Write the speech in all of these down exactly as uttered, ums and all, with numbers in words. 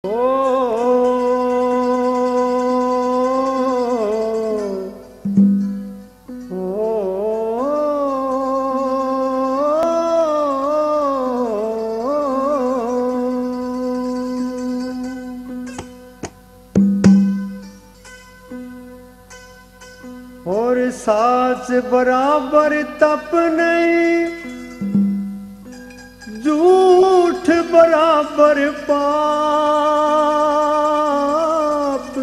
और सास बराबर तप नहीं, झूठ बराबर पाप।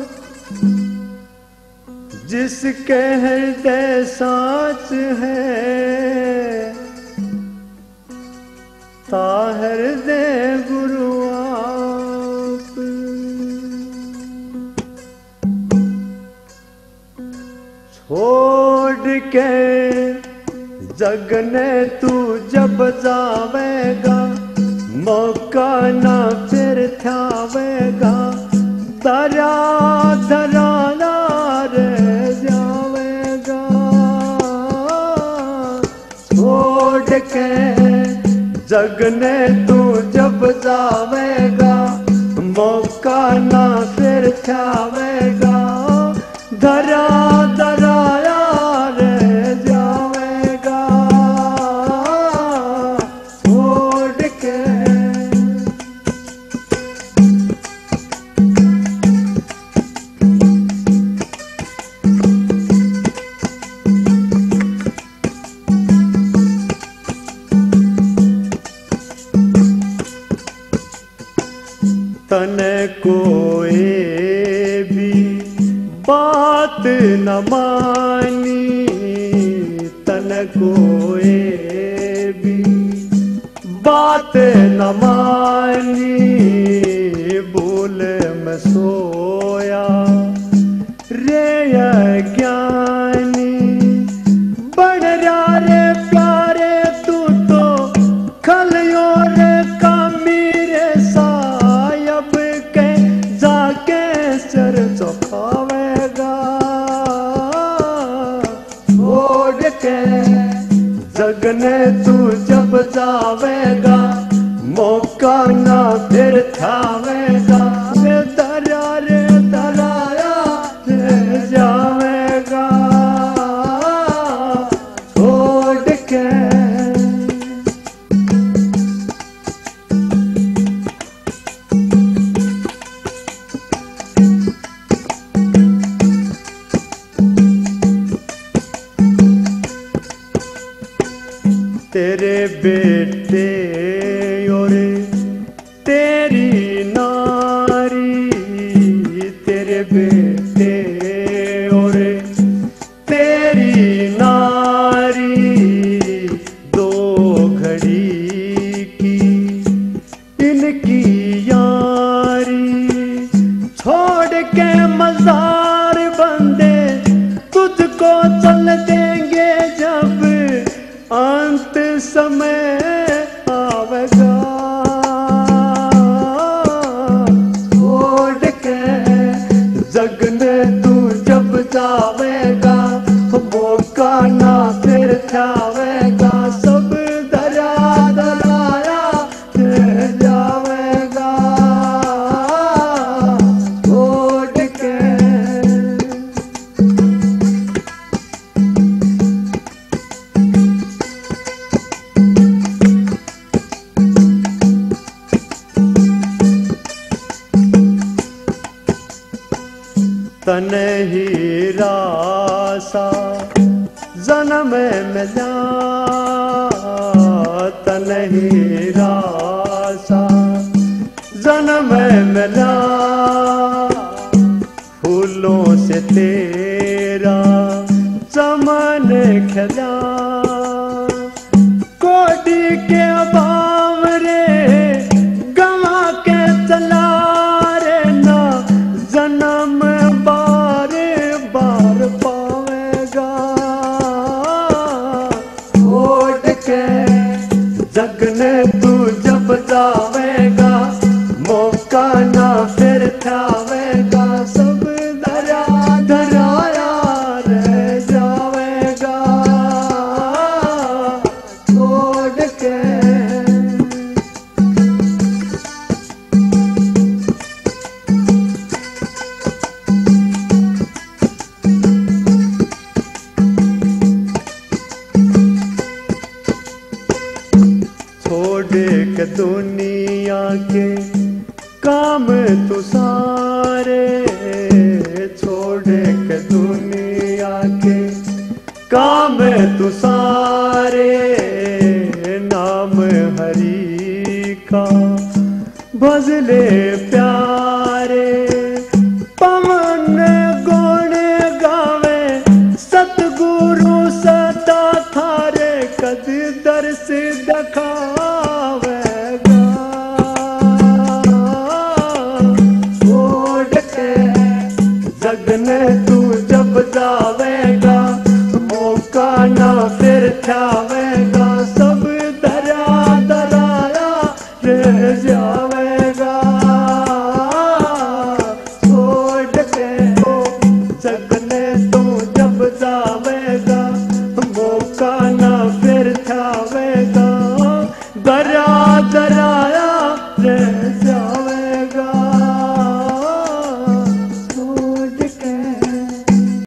जिसके हृदय साच है, ता हृदय गुरु आप। छोड़ के जग ने तू जब जावेगा, मौका ना फिर थावेगा। दरा दरा रह जावेगा। छोड़ के जग ने तू जब जावेगा, मौका ना फिर थावेगा। धरा धराया रह जावेगा। छोड़ के तने कोई भी बात न मानी, तन कोई भी बात न मानी। भूल में सोया रे अज्ञानी। बढ़ रहा रे प्यारे तू तो खलियो रे कामी रे सायब के जाके सर चौखावेगा। छोड़ के जग ने तू जब जावेगा, मौका ना फिर थावेगा। दरा रे दराया रह जावेगा। छोड़ के तेरे बेटे और तेरी नारी, तेरे बेटे और तेरी नारी। दो घड़ी की इनकी यारी। छोड़ के मजार बंदे तुझको चल देंगे जब अंत समय आवेगा। छोड़ के जग ने तू जब जावेगा, मौका ना फिर थावेगा। सब दरा दराया रह जावेगा। छोड़ के तन ही रासा जन्म मिला, तन ही रासा जन्म मिला। फूलों से तेरा चमन खिला। कोडी के अभाव रे गवा के चला रे ना। जन्म बार बार पावेगा। छोड़ के जग ने तू जब जावेगा, मौका ना फिर थावेगा। सब धरा धराया रह जावेगा। छोड़ के काम तू सारे छोड़ के दुनिया के, काम तू सारे नाम हरि का भजले प्यार